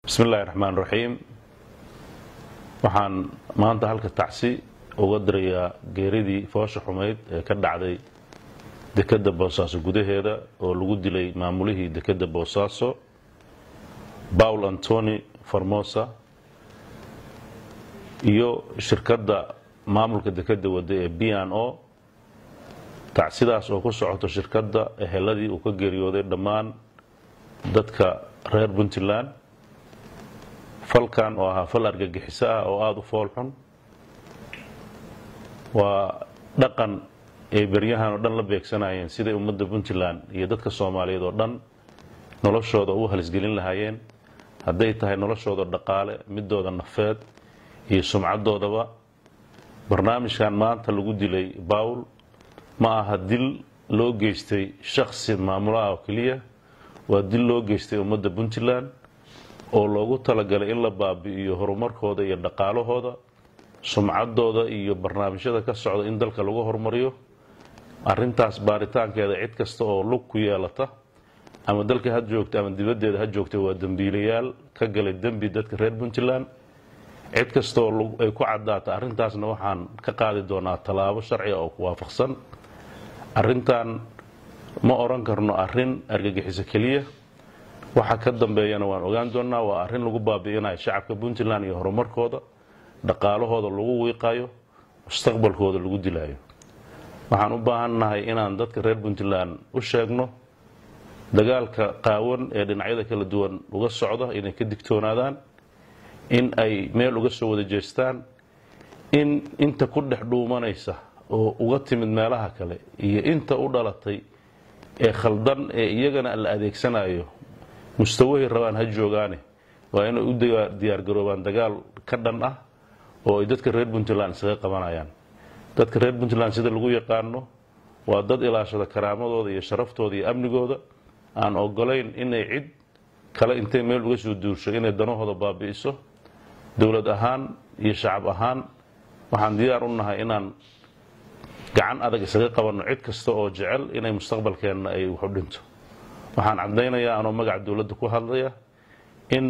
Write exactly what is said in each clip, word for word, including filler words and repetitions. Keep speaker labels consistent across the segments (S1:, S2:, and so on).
S1: بسم الله الرحمن الرحيم waxaan maanta halka tacsi uga dirayaa geeridii foosha xumeyd ee ka dhacday dekada Boosaaso gudaheeda oo lagu dilay maamulihii dekada Boosaaso Paul Anthony Formosa iyo shirkadda maamulka dekada wada ee B and O tacsidaas oo ku socoto shirkadda eheladii uu ka geeriyooday dhammaan dadka reer Puntland falkan oo ahaa fal argagixis ah oo aad u fool xun waa dhaqan ay baryahan oo dhan la beegsanayeen sida ummadda Puntland iyo dadka Soomaaliyeed oo dhan noloshooda u halisgelin lahaayeen haday tahay noloshooda dhaqaale midooda nafeed iyo sumcadoodaba barnaamijkan maanta lagu dilay Paul ma aha dil loo geystay shakhsi maamulaha oo kaliya waa dil loo geystay ummadda Puntland oo loogu talagalay in la baabi'iyo horumarkooda iyo dhaqaalahooda sumcadooda iyo barnaamijyada ka socda in dalka lagu horumariyo arintaas baaritaankeeda cid kasta oo lug ku yeelata ama dalka had joogta ama dibadeeda had joogta waa dambiilayaal ka galay dambi dadka reer Puntland cid kasta oo ay ku cadaata arintaasna waxaan ka qaadi doonaa talaabo sharci ah oo ku waafaqsan arintan ma oran karno arin argagixis kaliya waxa ka dambeeyana waan ogaan doonaa waa arin lagu baabi'inayo shacabka Puntland iyo horumarkooda dhaqaalahooda lagu wiiqayo mustaqbalkooda lagu dilayo waxaan u baahanahay inaan dadka reer Puntland u sheegno dagaalka qaawan ee dhinacyada kala duwan uga socda inay ka digtoonaadaan in ay meel uga soo wada jeestaan in inta ku dhex dhuumanaysa oo uga timid meelaha kale iyo inta u dhalatay ee khaldan ee iyagana la adeegsanayo mustawahi rabaan ha joogaane waa inay u diyaar garoobaan dagaal ka dhan ah oo ay dadka reer Puntland isaga qabanayaan dadka reer Puntland sida lagu yaqaano waa dad ilaashada karaamadooda iyo sharaftooda iyo amnigooda aan ogolayn inay cid kale intay meel uga soo duursho inay danahooda baabi'iso dawlad ahaan iyo shacab ahaan waxaan diyaar u nahay inaan gacan adag isaga qabanno cid kasta oo jecel inay mustaqbalkeena ay wax u dhinto waxaan cadeynayaa anoo magac dawladda ku hadlaya in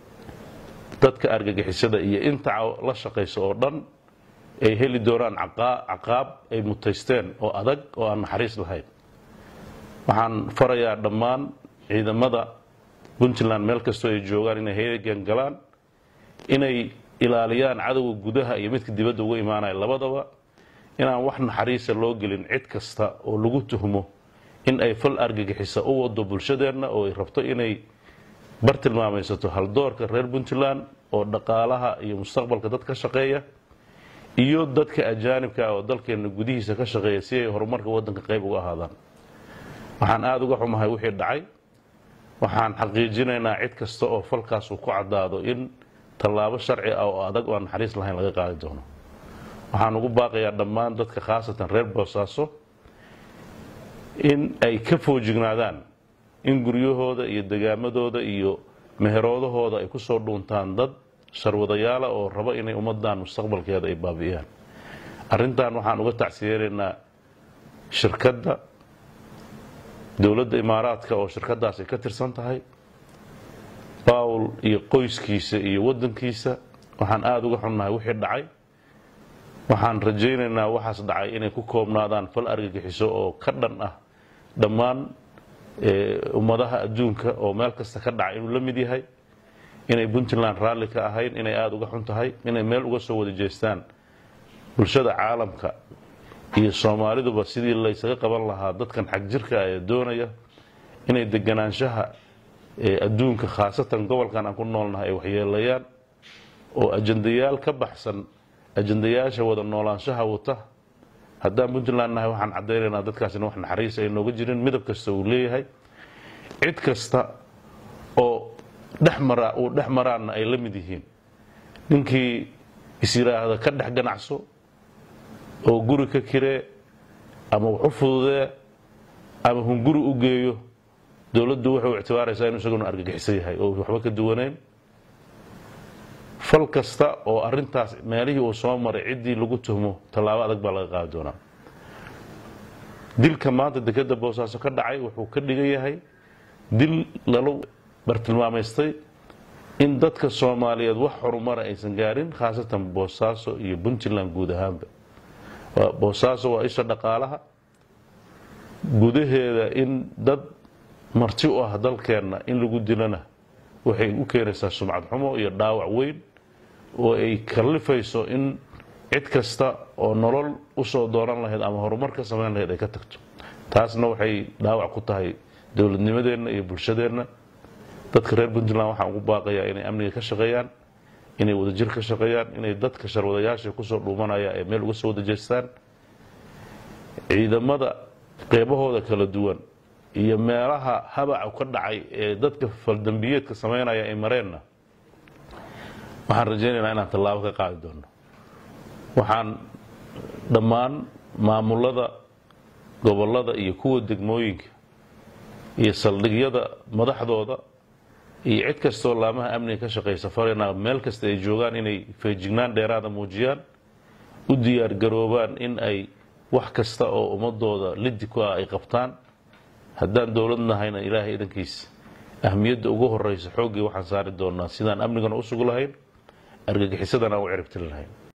S1: dadka argagixisada iyo inta la shaqeyso oo dhan ay heli doonaan caqaab ay mutaysteen oo adag oo aan naxariis lahayn waxaan farayaa dhammaan ciidamada Puntland meel kasta ay joogaan inay heegan galaan inay ilaaliyaan cadawga gudaha iyo midka dibadda uga imaanaya labadaba inaan wax naxariis loo gelin cid kasta oo lagu tuhmo in ay fal argagixisa u wado bulshadeena oo ay rabto inay bartilmaamaysato hal doorka reer Puntland oo dhaqaalaha iyo mustaqbalka dadka shaqeeya iyo dadka ajaanibka oo dalkeena gudihiisa ka shaqeeya si ay horumarka wadanka qayb uga ahaadaan waxaan aad uga xumahay wixii dhacay waxaan xaqiijinaynaa cid kasta oo falkaas uu ku cadaado in talaabo sharci ah oo adag oo naxariis lahayn laga qaadi doono waxaan ugu baaqayaa dhammaan dadka khaasatan reer Boosaaso in ay ka foojignaadaan in guryahooda iyo dagaamadooda iyo meheroodahooda ay ku soo dhuuntaan dad sharwadayaal oo raba inay ummadan mustaqbalkeeda ay baabi'iyaan arintan waxaan uga tacsiyeynaa shirkadda dawladda Imaaraadka oo shirkadaas ay ka tirsan tahay Paul iyo qoyskiisa iyo wadankiisa waxaan aad uga xunnahay wixii dhacay waxaan rajaynaynaa waxaas dhacay inay ku koobnaadaan fal argagixiso oo ka dhan ah dhammaan ummadaha adduunka oo meel kasta ka dhacay inuu la mid yahay inay Puntland raalli ka ahayn inay aad uga xun tahay inay meel uga soo wada jeestaan bulshada caalamka iyo Soomaaliduba sidii la isaga qaban lahaa dadkan xaq jirka ah ee doonaya inay deganaanshaha adduunka khaasatan gobolkan aan ku noolnahay ay waxyeelayaan oo ajandayaal ka baxsan ajandayaasha wada noolaanshaha wata haddaan Puntland nahay waxaan cadeynaynaa dadkaas in wax naxariis ay nooga jirin midab kasta uu leeyahay cid kasta oo dhaxmara oo dhaxmaraana ay la mid yihiin ninkii isiraahda ka dhex ganacso oo guri ka kiree ama wax u fududee ama hunguri u geeyo dawladdu waxay u ictibaaraysaa inuu isaguna argagixisan yahay oo waxba ka duwanayn fal kasta oo arintaas meelihii uu soo maray cidii lagu tuhmo talaabo adag baa laga qaadi doonaa dilka maanta dekada Boosaaso ka dhacay wuxuu ka dhigan yahay dil lalo bartilmaameystay in dadka Soomaaliyeed wax horumar aysan gaarin khaasatan Boosaaso iyo Puntland guud ahaanba. Boosaaso waa isha dhaqaalaha gudaheeda in dad marti u ah dalkeena in lagu dilana waxay u keenaysaa sumcad xumo iyo dhaawac weyn oo ay kalifayso in cid kasta oo nolol u soo dooran lahayd ama horumar ka sameyn lahayd ay ka tagto. taasna waxay dhaawac ku tahay dawladnimadeena iyo bulshadeena. dadka reer Puntland waxaan ugu baaqayaa inay amniga ka shaqeeyaan, inay wadajir ka shaqeeyaan, inay dadka sharwadayaasha ku soo dhuumanaya ee meel uga soo wadajeestaan. ciidamada qeybahooda kala duwan iyo meelaha habaca ka dhacay ee dadka faldambiyeedka sameynaya ay mareenna waxaan rajaynaynaa inaan tallaabo ka qaadi doono. waxaan dhammaan maamulada gobolada iyo kuwa degmooyinka iyo saldhigyada madaxdooda iyo cid kastoo laamaha amniga ka shaqeysa farina meel kasta ay joogaan inay feejignaan dheeraada muujiyaan, u diyaar garoobaan in ay wax kasta oo ummadooda liddi ku ah ay qabtaan. haddaan dowlad nahayna ilaahay idankiisa ahmiyadda ugu horeysa xooggii waxaan saari doonaa sidaan amnigana u sugi lahayn, argagixisadana u ciribtiri lahayn.